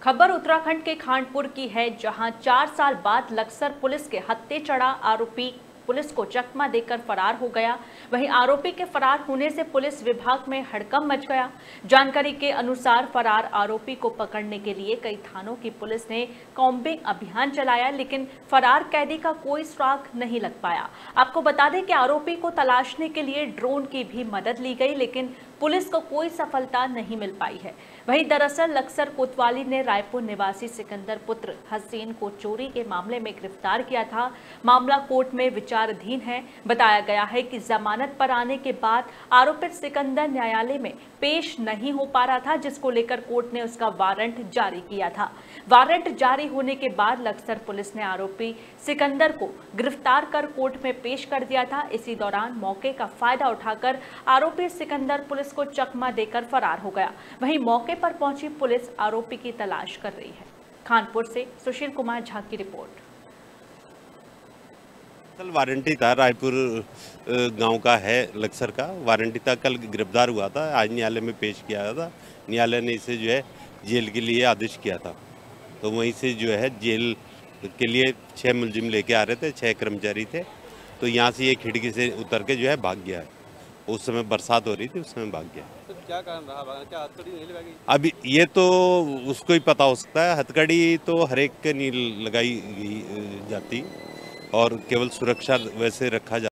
खबर उत्तराखंड के खानपुर की है, जहां 4 साल बाद लक्सर पुलिस के हत्थे चढ़ा आरोपी पुलिस को चकमा देकर फरार हो गया। वहीं आरोपी के फरार होने से पुलिस विभाग में हड़कंप मच गया। जानकारी के अनुसार फरार आरोपी को पकड़ने के लिए कई थानों की पुलिस ने कॉम्बिंग अभियान चलाया, लेकिन फरार कैदी का कोई सुराग नहीं लग पाया। आपको बता दें कि आरोपी को तलाशने के लिए ड्रोन की भी मदद ली गई, लेकिन पुलिस को कोई सफलता नहीं मिल पाई है। वहीं दरअसल लक्सर कोतवाली ने रायपुर निवासी सिकंदर पुत्र हसीन को चोरी के मामले में गिरफ्तार किया था। मामला कोर्ट में विचाराधीन है। बताया गया है कि जमानत पर आने के बाद आरोपित सिकंदर न्यायालय में पेश नहीं हो पा रहा था, जिसको लेकर कोर्ट ने उसका वारंट जारी किया था। वारंट जारी होने के बाद लक्सर पुलिस ने आरोपी सिकंदर को गिरफ्तार कर कोर्ट में पेश कर दिया था। इसी दौरान मौके का फायदा उठाकर आरोपी सिकंदर पुलिस को चकमा देकर फरार हो गया। वहीं मौके पर पहुंची पुलिस आरोपी की तलाश कर रही है। खानपुर से सुशील कुमार झा की रिपोर्ट। कल वारंटी था, रायपुर गांव का है, लक्सर का वारंटी था। कल गिरफ्तार हुआ था, आज न्यायालय में पेश किया गया था। न्यायालय ने इसे जो है जेल के लिए आदेश किया था। तो वहीं से जो है जेल के लिए 6 मुलजिम लेके आ रहे थे, 6 कर्मचारी थे। तो यहाँ से ये खिड़की से उतर के जो है भाग गया है। उस समय बरसात हो रही थी, उस समय भाग गया। तो क्या कारण रहा? क्या हथकड़ी नहीं लगाई? अभी ये तो उसको ही पता हो सकता है। हथकड़ी तो हर एक के नहीं लगाई जाती और केवल सुरक्षा वैसे रखा जाता।